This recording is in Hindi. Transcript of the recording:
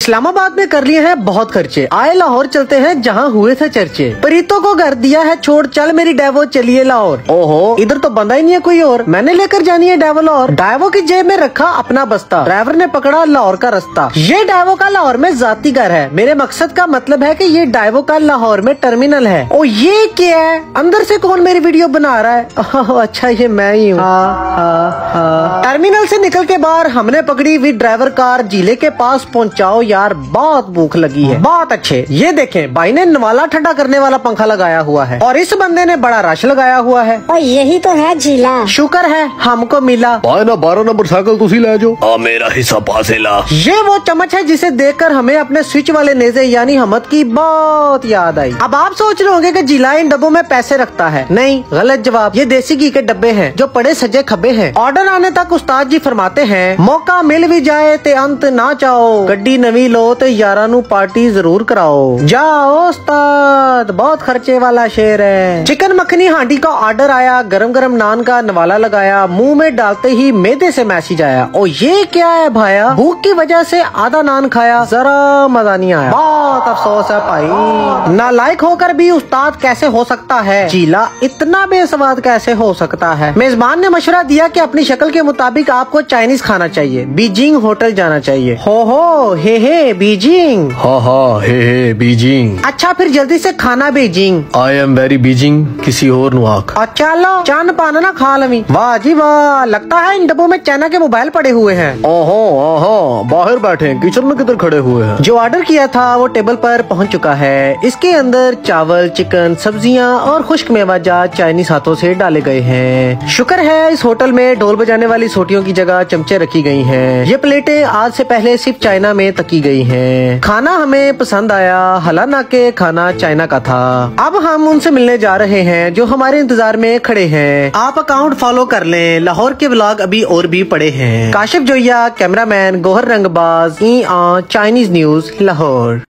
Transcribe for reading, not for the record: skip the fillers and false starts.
इस्लामाबाद में कर लिए हैं बहुत खर्चे, आए लाहौर चलते हैं जहाँ हुए थे चर्चे। प्रीतो को घर दिया है छोड़, चल मेरी डेवो चलिए लाहौर। ओहो इधर तो बंदा ही नहीं है कोई और, मैंने लेकर जानी है डेवो लाहौर। डेवो की जेब में रखा अपना बस्ता, ड्राइवर ने पकड़ा लाहौर का रास्ता। ये डेवो का लाहौर में जाती घर है, मेरे मकसद का मतलब है कि ये डेवो का लाहौर में टर्मिनल है। ओ ये क्या है, अंदर से कौन मेरी वीडियो बना रहा है? अच्छा ये मैं ही हूँ। टर्मिनल से निकल के बाहर हमने पकड़ी विद ड्राइवर कार, जिले के पास पहुँचाओ यार, बहुत भूख लगी है। बहुत अच्छे, ये देखें भाई ने नवाला ठंडा करने वाला पंखा लगाया हुआ है और इस बंदे ने बड़ा रश लगाया हुआ है। और यही तो है झीला, शुक्र है हमको मिला। भाई ना 12 नंबर साइकिल तुसी ले जाओ, मेरा हिस्सा पासे ला। ये वो चम्मच है जिसे देखकर हमें अपने स्विच वाले नेज़े यानी हमद की बहुत याद आई। अब आप सोच रहे होंगे कि जिला इन डब्बों में पैसे रखता है, नहीं गलत जवाब, ये देसी घी के डब्बे हैं जो पड़े सजे खब्बे हैं। ऑर्डर आने तक उस्ताद जी फरमाते हैं, मौका मिल भी जाए ते अंत ना चाहो, गड्डी नवी लो ते यारा नू पार्टी जरूर कराओ। जाओ उस्ताद, बहुत खर्चे वाला शेर है। चिकन मखनी हांडी का ऑर्डर आया, गरम गरम नान का नवाला लगाया, मुंह में डालते ही मैदे से मैसेज आया, ओ ये क्या है भाया, भूख की वजह से आधा नान खाया, जरा मजा नहीं आया, बहुत अफसोस है भाई। नालायक होकर भी उस्ताद कैसे हो सकता है, चीला इतना बेसवाद कैसे हो सकता है। मेजबान ने मशवरा दिया कि अपनी शक्ल के मुताबिक आपको चाइनीज खाना चाहिए, बीजिंग होटल जाना चाहिए। हो हे बीजिंग, हाँ हे बीजिंग। अच्छा फिर जल्दी से खाना बीजिंग। आई एम वेरी बीजिंग किसी और नुआक। अच्छा लो चांद पाना ना खा लवी। वाह जी वाह, लगता है इन डब्बों में चाइना के मोबाइल पड़े हुए हैं। ओहो बाहर बैठे हैं, किचन में किधर खड़े हुए हैं। जो ऑर्डर किया था वो टेबल पर पहुंच चुका है, इसके अंदर चावल, चिकन, सब्जियां और खुश्क मेवाजात चाइनीज हाथों से डाले गए हैं। शुक्र है इस होटल में ढोल बजाने वाली सोटियों की जगह चमचे रखी गई हैं। ये प्लेटें आज से पहले सिर्फ चाइना में तकी गई हैं। खाना हमें पसंद आया, हालांकि खाना चाइना का था। अब हम उनसे मिलने जा रहे हैं जो हमारे इंतजार में खड़े हैं। आप अकाउंट फॉलो कर लें, लाहौर के व्लॉग अभी और भी पड़े हैं। काशिफ जोया, कैमरामैन, गोहर रंगबाज, चाइनीज न्यूज, लाहौर।